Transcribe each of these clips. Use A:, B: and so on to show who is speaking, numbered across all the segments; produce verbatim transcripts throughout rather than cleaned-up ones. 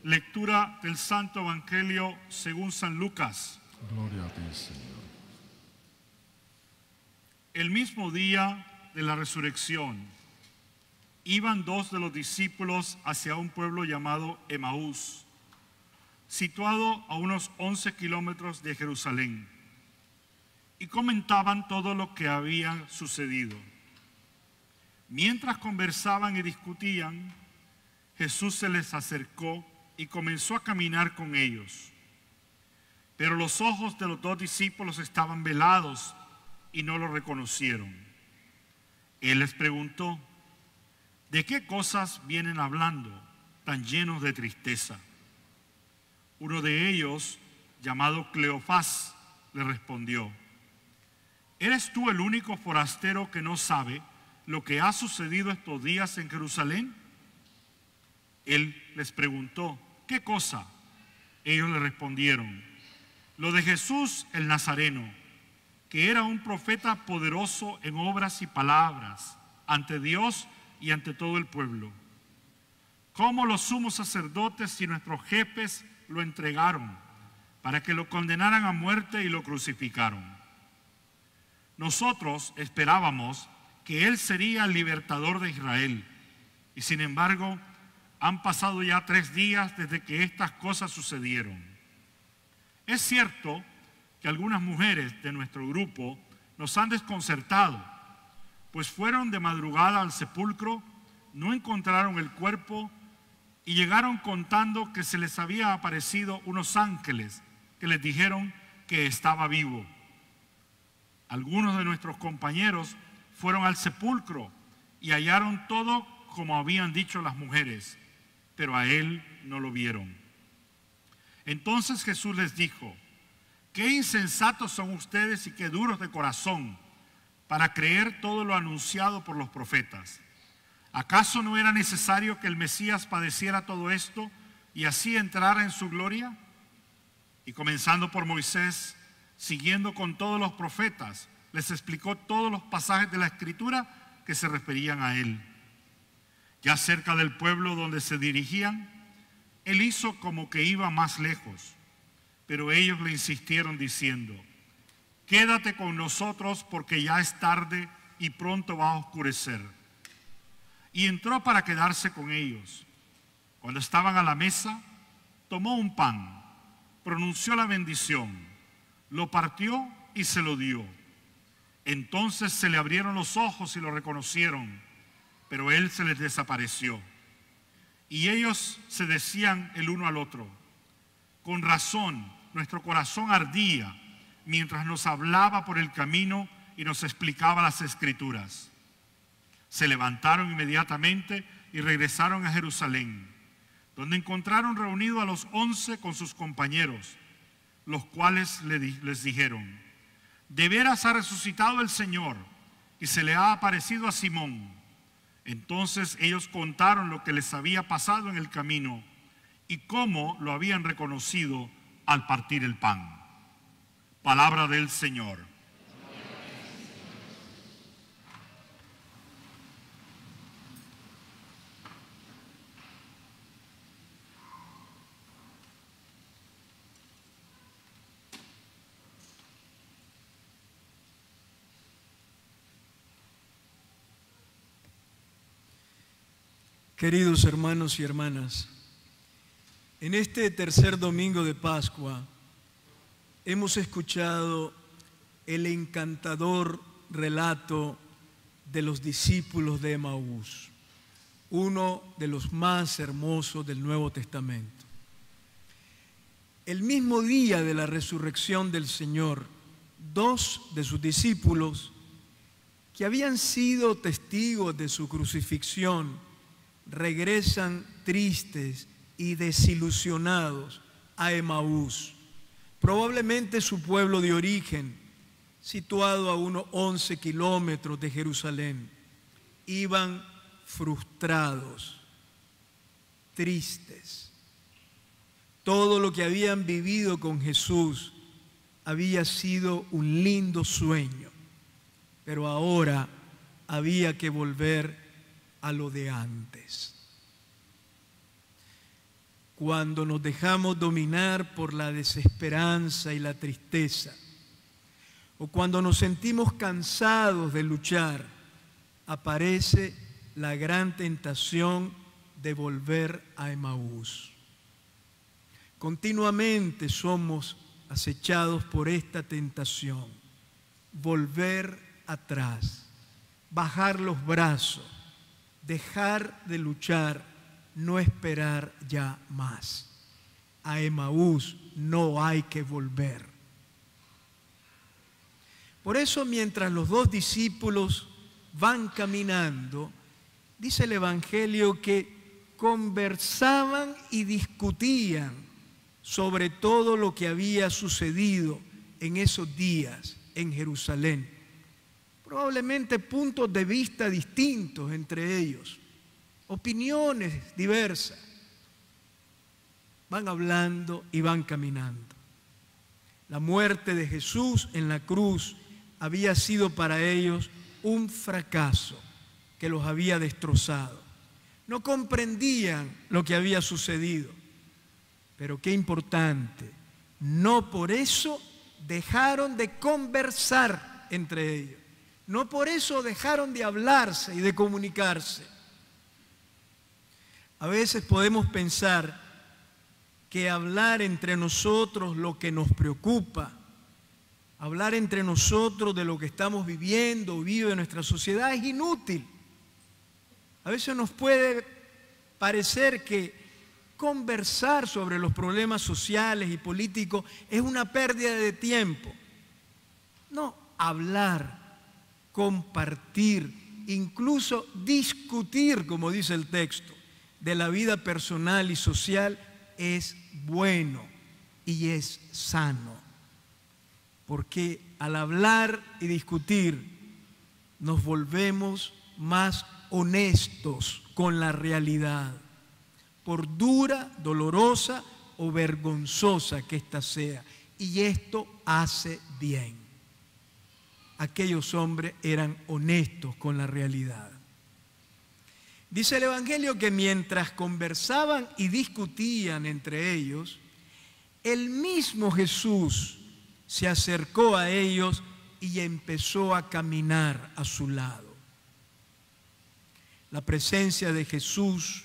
A: Lectura del Santo Evangelio según San Lucas.
B: Gloria a ti, Señor.
A: El mismo día de la resurrección, iban dos de los discípulos hacia un pueblo llamado Emaús, situado a unos once kilómetros de Jerusalén, y comentaban todo lo que había sucedido. Mientras conversaban y discutían, Jesús se les acercó y comenzó a caminar con ellos. Pero los ojos de los dos discípulos estaban velados y no lo reconocieron. Él les preguntó: ¿de qué cosas vienen hablando tan llenos de tristeza? Uno de ellos, llamado Cleofás, le respondió: ¿eres tú el único forastero que no sabe lo que ha sucedido estos días en Jerusalén? Él les preguntó: ¿qué cosa? Ellos le respondieron: lo de Jesús el Nazareno, que era un profeta poderoso en obras y palabras ante Dios y ante todo el pueblo. Cómo los sumos sacerdotes y nuestros jefes lo entregaron para que lo condenaran a muerte y lo crucificaron. Nosotros esperábamos que él sería el libertador de Israel, y sin embargo han pasado ya tres días desde que estas cosas sucedieron. Es cierto que algunas mujeres de nuestro grupo nos han desconcertado, pues fueron de madrugada al sepulcro, no encontraron el cuerpo y llegaron contando que se les había aparecido unos ángeles que les dijeron que estaba vivo. Algunos de nuestros compañeros fueron al sepulcro y hallaron todo como habían dicho las mujeres, pero a él no lo vieron. Entonces Jesús les dijo: qué insensatos son ustedes y qué duros de corazón para creer todo lo anunciado por los profetas. ¿Acaso no era necesario que el Mesías padeciera todo esto y así entrara en su gloria? Y comenzando por Moisés, siguiendo con todos los profetas, les explicó todos los pasajes de la Escritura que se referían a él. Ya cerca del pueblo donde se dirigían, él hizo como que iba más lejos, pero ellos le insistieron diciendo: quédate con nosotros porque ya es tarde y pronto va a oscurecer. Y entró para quedarse con ellos. Cuando estaban a la mesa, tomó un pan, pronunció la bendición, lo partió y se lo dio. Entonces se le abrieron los ojos y lo reconocieron, pero él se les desapareció. Y ellos se decían el uno al otro: con razón, nuestro corazón ardía mientras nos hablaba por el camino y nos explicaba las Escrituras. Se levantaron inmediatamente y regresaron a Jerusalén, donde encontraron reunidos a los once con sus compañeros, los cuales les dijeron: de veras ha resucitado el Señor y se le ha aparecido a Simón. Entonces ellos contaron lo que les había pasado en el camino y cómo lo habían reconocido al partir el pan. Palabra del Señor.
C: Queridos hermanos y hermanas, en este tercer domingo de Pascua hemos escuchado el encantador relato de los discípulos de Emaús, uno de los más hermosos del Nuevo Testamento. El mismo día de la resurrección del Señor, dos de sus discípulos, que habían sido testigos de su crucifixión, regresan tristes y desilusionados a Emaús, probablemente su pueblo de origen, situado a unos once kilómetros de Jerusalén. Iban frustrados, tristes. Todo lo que habían vivido con Jesús había sido un lindo sueño, pero ahora había que volver a lo de antes. cuando nos dejamos dominar por la desesperanza y la tristeza, o cuando nos sentimos cansados de luchar, aparece la gran tentación de volver a Emaús. Continuamente somos acechados por esta tentación, volver atrás, bajar los brazos, dejar de luchar, no esperar ya más. A Emaús no hay que volver. Por eso, mientras los dos discípulos van caminando, dice el Evangelio que conversaban y discutían sobre todo lo que había sucedido en esos días en Jerusalén. Probablemente puntos de vista distintos entre ellos, opiniones diversas. Van hablando y van caminando. La muerte de Jesús en la cruz había sido para ellos un fracaso que los había destrozado. No comprendían lo que había sucedido, pero qué importante, no por eso dejaron de conversar entre ellos, no por eso dejaron de hablarse y de comunicarse. A veces podemos pensar que hablar entre nosotros lo que nos preocupa, hablar entre nosotros de lo que estamos viviendo o vive nuestra sociedad es inútil. A veces nos puede parecer que conversar sobre los problemas sociales y políticos es una pérdida de tiempo. No, hablar, compartir, incluso discutir, como dice el texto, de la vida personal y social es bueno y es sano. Porque al hablar y discutir nos volvemos más honestos con la realidad, por dura, dolorosa o vergonzosa que ésta sea. Y esto hace bien. Aquellos hombres eran honestos con la realidad. Dice el Evangelio que mientras conversaban y discutían entre ellos, el mismo Jesús se acercó a ellos y empezó a caminar a su lado. La presencia de Jesús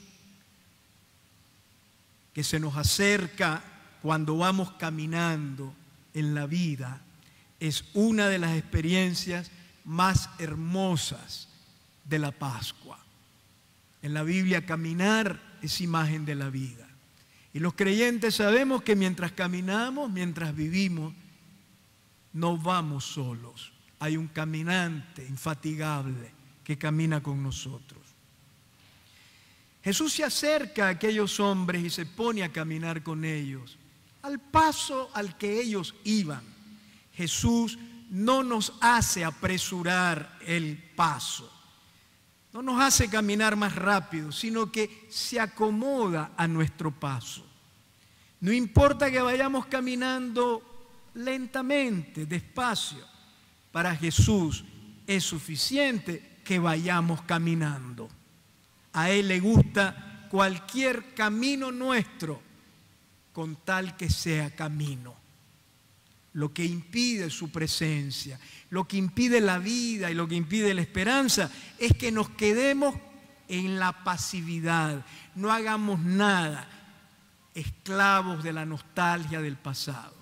C: que se nos acerca cuando vamos caminando en la vida es una de las experiencias más hermosas de la Pascua. En la Biblia, caminar es imagen de la vida. Y los creyentes sabemos que mientras caminamos, mientras vivimos, no vamos solos. Hay un caminante infatigable que camina con nosotros. Jesús se acerca a aquellos hombres y se pone a caminar con ellos, al paso al que ellos iban. Jesús no nos hace apresurar el paso, no nos hace caminar más rápido, sino que se acomoda a nuestro paso. No importa que vayamos caminando lentamente, despacio, para Jesús es suficiente que vayamos caminando. A Él le gusta cualquier camino nuestro, con tal que sea camino. Lo que impide su presencia, lo que impide la vida y lo que impide la esperanza es que nos quedemos en la pasividad, no hagamos nada, esclavos de la nostalgia del pasado.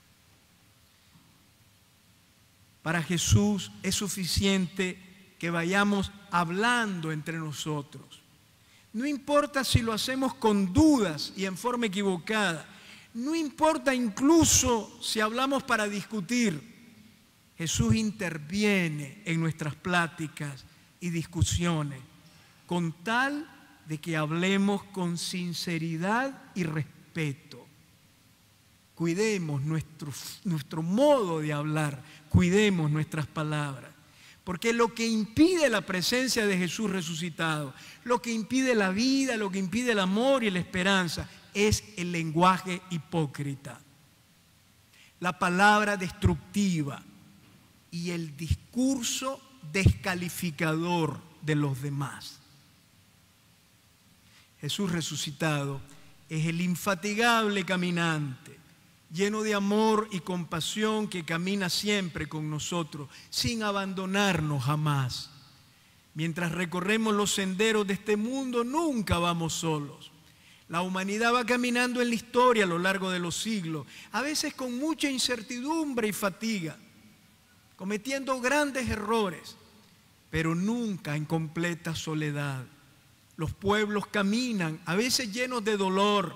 C: Para Jesús es suficiente que vayamos hablando entre nosotros. No importa si lo hacemos con dudas y en forma equivocada. No importa incluso si hablamos para discutir. Jesús interviene en nuestras pláticas y discusiones con tal de que hablemos con sinceridad y respeto. Cuidemos nuestro, nuestro modo de hablar, cuidemos nuestras palabras. Porque lo que impide la presencia de Jesús resucitado, lo que impide la vida, lo que impide el amor y la esperanza, es el lenguaje hipócrita, la palabra destructiva y el discurso descalificador de los demás. Jesús resucitado es el infatigable caminante, lleno de amor y compasión, que camina siempre con nosotros, sin abandonarnos jamás. Mientras recorremos los senderos de este mundo, nunca vamos solos. La humanidad va caminando en la historia a lo largo de los siglos, a veces con mucha incertidumbre y fatiga, cometiendo grandes errores, pero nunca en completa soledad. Los pueblos caminan, a veces llenos de dolor,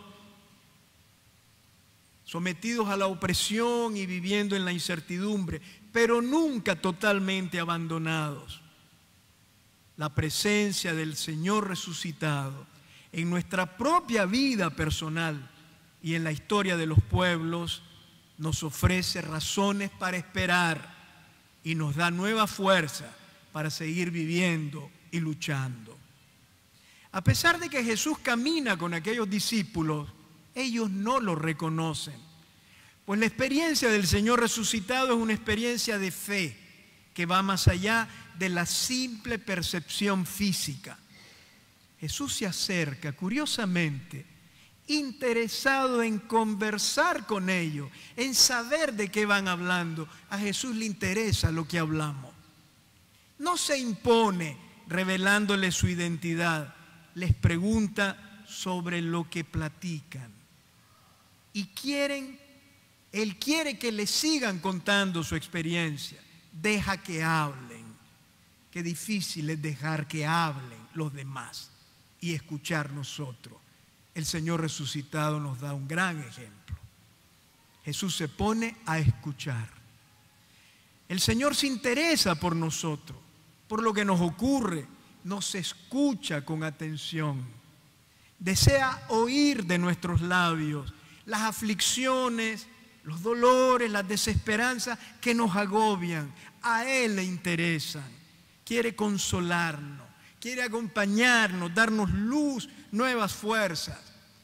C: sometidos a la opresión y viviendo en la incertidumbre, pero nunca totalmente abandonados. La presencia del Señor resucitado en nuestra propia vida personal y en la historia de los pueblos nos ofrece razones para esperar y nos da nueva fuerza para seguir viviendo y luchando. A pesar de que Jesús camina con aquellos discípulos, ellos no lo reconocen, pues la experiencia del Señor resucitado es una experiencia de fe que va más allá de la simple percepción física. Jesús se acerca, curiosamente, interesado en conversar con ellos, en saber de qué van hablando. A Jesús le interesa lo que hablamos. No se impone revelándole su identidad, les pregunta sobre lo que platican. Y quieren, Él quiere que le sigan contando su experiencia. Deja que hablen. Qué difícil es dejar que hablen los demás y escuchar nosotros. El Señor resucitado nos da un gran ejemplo. Jesús se pone a escuchar. El Señor se interesa por nosotros, por lo que nos ocurre, nos escucha con atención. Desea oír de nuestros labios las aflicciones, los dolores, las desesperanzas que nos agobian. A Él le interesan. Quiere consolarnos, quiere acompañarnos, darnos luz, nuevas fuerzas.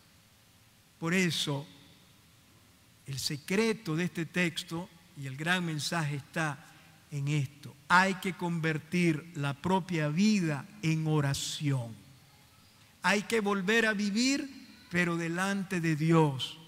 C: Por eso, el secreto de este texto y el gran mensaje está en esto. Hay que convertir la propia vida en oración. Hay que volver a vivir, pero delante de Dios,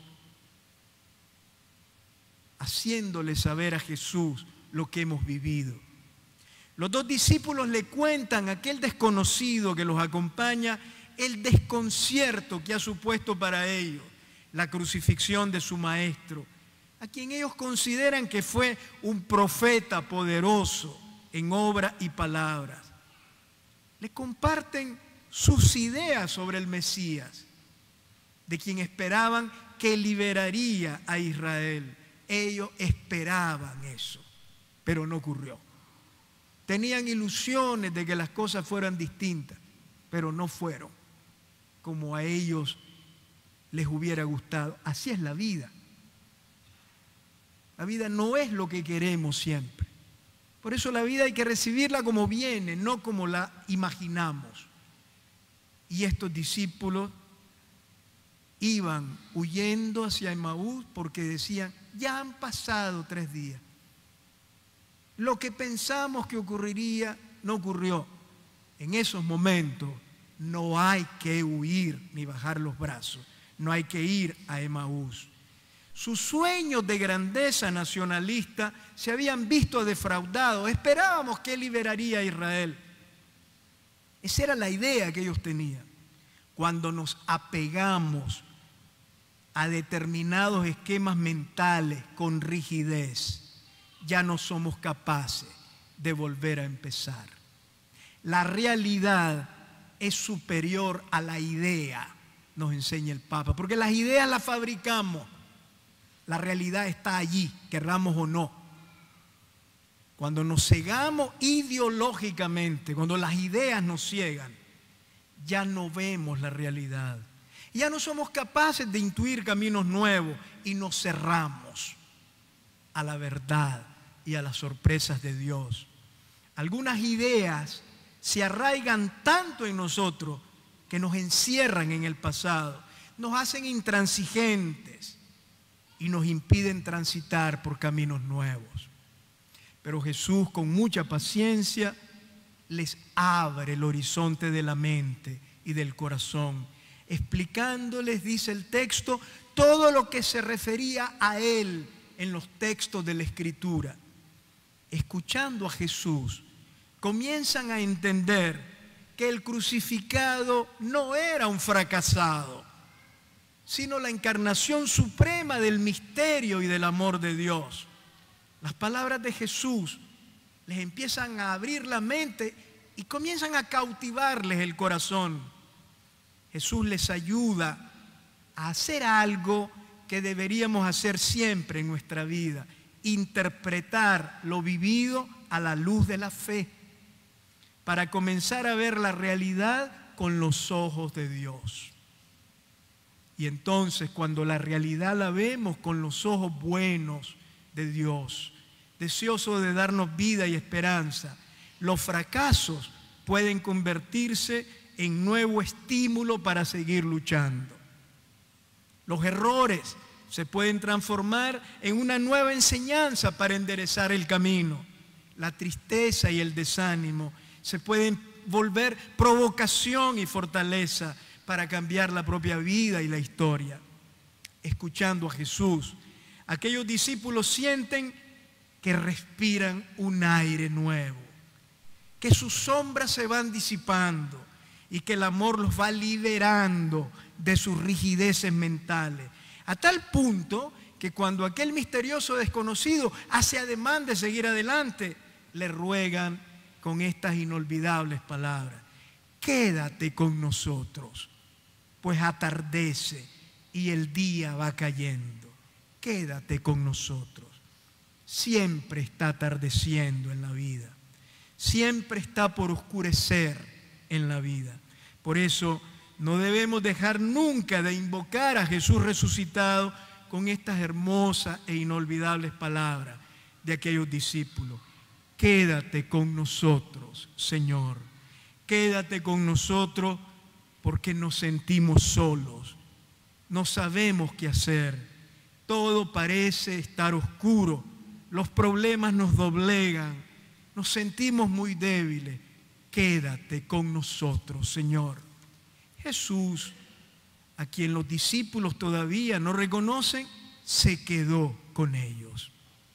C: haciéndole saber a Jesús lo que hemos vivido. Los dos discípulos le cuentan a aquel desconocido que los acompaña el desconcierto que ha supuesto para ellos la crucifixión de su maestro, a quien ellos consideran que fue un profeta poderoso en obra y palabras. Le comparten sus ideas sobre el Mesías, de quien esperaban que liberaría a Israel. Ellos esperaban eso, pero no ocurrió. Tenían ilusiones de que las cosas fueran distintas, pero no fueron como a ellos les hubiera gustado. Así es la vida. La vida no es lo que queremos siempre. Por eso la vida hay que recibirla como viene, no como la imaginamos. Y estos discípulos iban huyendo hacia Emaús porque decían, ya han pasado tres días. Lo que pensamos que ocurriría no ocurrió. En esos momentos no hay que huir ni bajar los brazos. No hay que ir a Emaús. Sus sueños de grandeza nacionalista se habían visto defraudados. Esperábamos que liberaría a Israel. Esa era la idea que ellos tenían. Cuando nos apegamos a determinados esquemas mentales con rigidez, ya no somos capaces de volver a empezar. La realidad es superior a la idea, nos enseña el Papa, porque las ideas las fabricamos. La realidad está allí, querramos o no. Cuando nos cegamos ideológicamente, cuando las ideas nos ciegan, ya no vemos la realidad. Ya no somos capaces de intuir caminos nuevos y nos cerramos a la verdad y a las sorpresas de Dios. Algunas ideas se arraigan tanto en nosotros que nos encierran en el pasado, nos hacen intransigentes y nos impiden transitar por caminos nuevos. Pero Jesús, con mucha paciencia, les abre el horizonte de la mente y del corazón. explicándoles, dice el texto, todo lo que se refería a Él en los textos de la Escritura. Escuchando a Jesús, comienzan a entender que el crucificado no era un fracasado, sino la encarnación suprema del misterio y del amor de Dios. Las palabras de Jesús les empiezan a abrir la mente y comienzan a cautivarles el corazón. Jesús les ayuda a hacer algo que deberíamos hacer siempre en nuestra vida: interpretar lo vivido a la luz de la fe, para comenzar a ver la realidad con los ojos de Dios. Y entonces, cuando la realidad la vemos con los ojos buenos de Dios, deseoso de darnos vida y esperanza, los fracasos pueden convertirse en nuevo estímulo para seguir luchando. Los errores se pueden transformar en una nueva enseñanza para enderezar el camino. La tristeza y el desánimo se pueden volver provocación y fortaleza para cambiar la propia vida y la historia. Escuchando a Jesús, aquellos discípulos sienten que respiran un aire nuevo, que sus sombras se van disipando y que el amor los va liberando de sus rigideces mentales, a tal punto que cuando aquel misterioso desconocido hace ademán de seguir adelante, le ruegan con estas inolvidables palabras: quédate con nosotros, pues atardece y el día va cayendo. Quédate con nosotros. Siempre está atardeciendo en la vida, siempre está por oscurecer en la vida. Por eso no debemos dejar nunca de invocar a Jesús resucitado con estas hermosas e inolvidables palabras de aquellos discípulos: quédate con nosotros, Señor, quédate con nosotros, porque nos sentimos solos, no sabemos qué hacer, todo parece estar oscuro, los problemas nos doblegan, nos sentimos muy débiles. Quédate con nosotros, Señor. Jesús, a quien los discípulos todavía no reconocen, se quedó con ellos.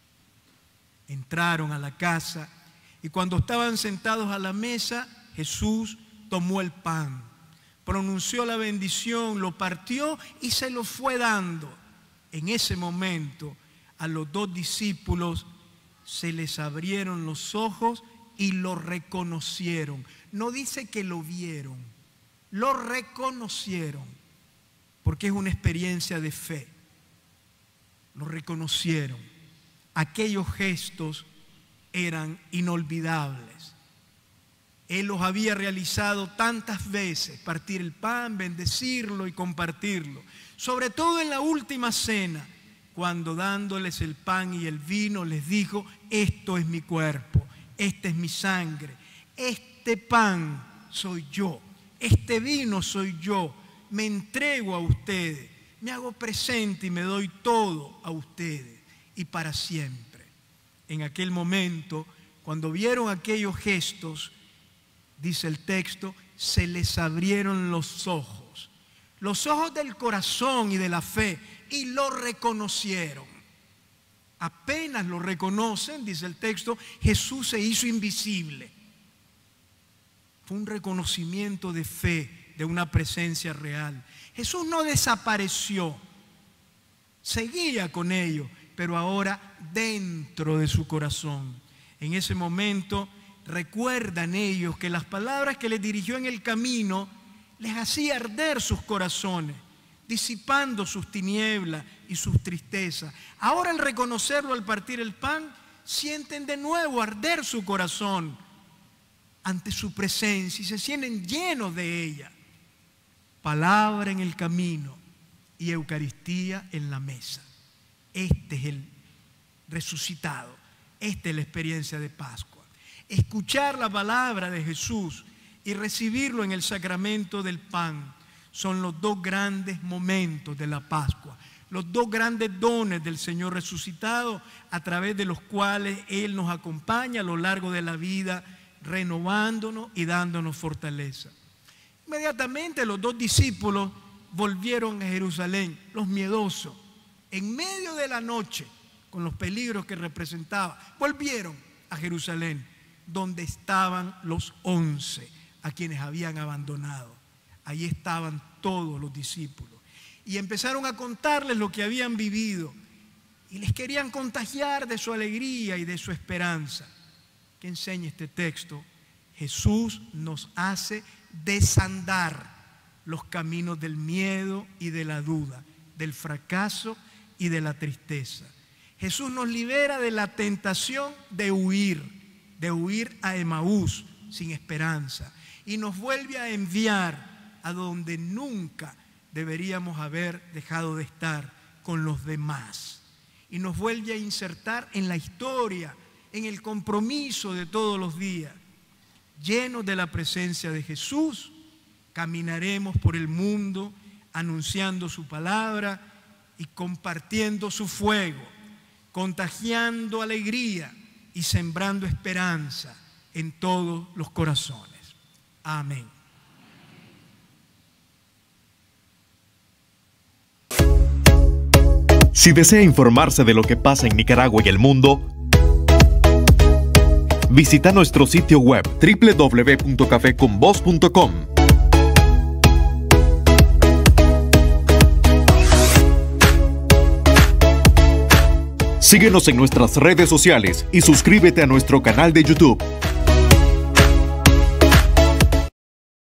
C: Entraron a la casa y cuando estaban sentados a la mesa, Jesús tomó el pan, pronunció la bendición, lo partió y se lo fue dando. En ese momento, a los dos discípulos se les abrieron los ojos y lo reconocieron. No dice que lo vieron, lo reconocieron, porque es una experiencia de fe. Lo reconocieron. Aquellos gestos eran inolvidables. Él los había realizado tantas veces: partir el pan, bendecirlo y compartirlo. Sobre todo en la última cena, cuando dándoles el pan y el vino les dijo: esto es mi cuerpo, esta es mi sangre, este pan soy yo, este vino soy yo, me entrego a ustedes, me hago presente y me doy todo a ustedes y para siempre. En aquel momento, cuando vieron aquellos gestos, dice el texto, se les abrieron los ojos, los ojos del corazón y de la fe, y lo reconocieron. Apenas lo reconocen, dice el texto, Jesús se hizo invisible. Fue un reconocimiento de fe, de una presencia real. Jesús no desapareció, seguía con ellos, pero ahora dentro de su corazón. En ese momento recuerdan ellos que las palabras que les dirigió en el camino les hacía arder sus corazones, disipando sus tinieblas y sus tristezas. Ahora, al reconocerlo, al partir el pan, sienten de nuevo arder su corazón ante su presencia y se sienten llenos de ella. Palabra en el camino y Eucaristía en la mesa. Este es el resucitado. Esta es la experiencia de Pascua. Escuchar la palabra de Jesús y recibirlo en el sacramento del pan son los dos grandes momentos de la Pascua, los dos grandes dones del Señor resucitado, a través de los cuales Él nos acompaña a lo largo de la vida, renovándonos y dándonos fortaleza. Inmediatamente los dos discípulos volvieron a Jerusalén, los miedosos, en medio de la noche, con los peligros que representaba, volvieron a Jerusalén, donde estaban los once, a quienes habían abandonado. Ahí estaban todos los discípulos. Y empezaron a contarles lo que habían vivido. Y les querían contagiar de su alegría y de su esperanza. ¿Qué enseña este texto? Jesús nos hace desandar los caminos del miedo y de la duda, del fracaso y de la tristeza. Jesús nos libera de la tentación de huir, de huir a Emaús sin esperanza, y nos vuelve a enviar a donde nunca deberíamos haber dejado de estar, con los demás, y nos vuelve a insertar en la historia, en el compromiso de todos los días. Llenos de la presencia de Jesús, caminaremos por el mundo anunciando su palabra y compartiendo su fuego, contagiando alegría y sembrando esperanza en todos los corazones. Amén.
B: Si desea informarse de lo que pasa en Nicaragua y el mundo, visita nuestro sitio web doble u doble u doble u punto café con voz punto com. Síguenos en nuestras redes sociales y suscríbete a nuestro canal de YouTube.